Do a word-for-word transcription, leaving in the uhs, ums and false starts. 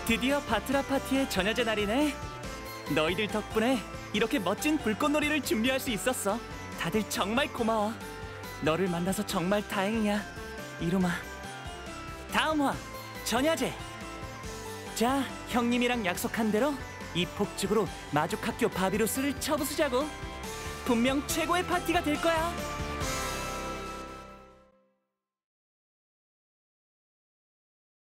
드디어 바트라 파티의 전야제 날이네. 너희들 덕분에 이렇게 멋진 불꽃놀이를 준비할 수 있었어. 다들 정말 고마워. 너를 만나서 정말 다행이야, 이루마. 다음 화, 전야제. 자, 형님이랑 약속한 대로 이 폭죽으로 마족학교 바비루스를 쳐부수자고. 분명 최고의 파티가 될 거야.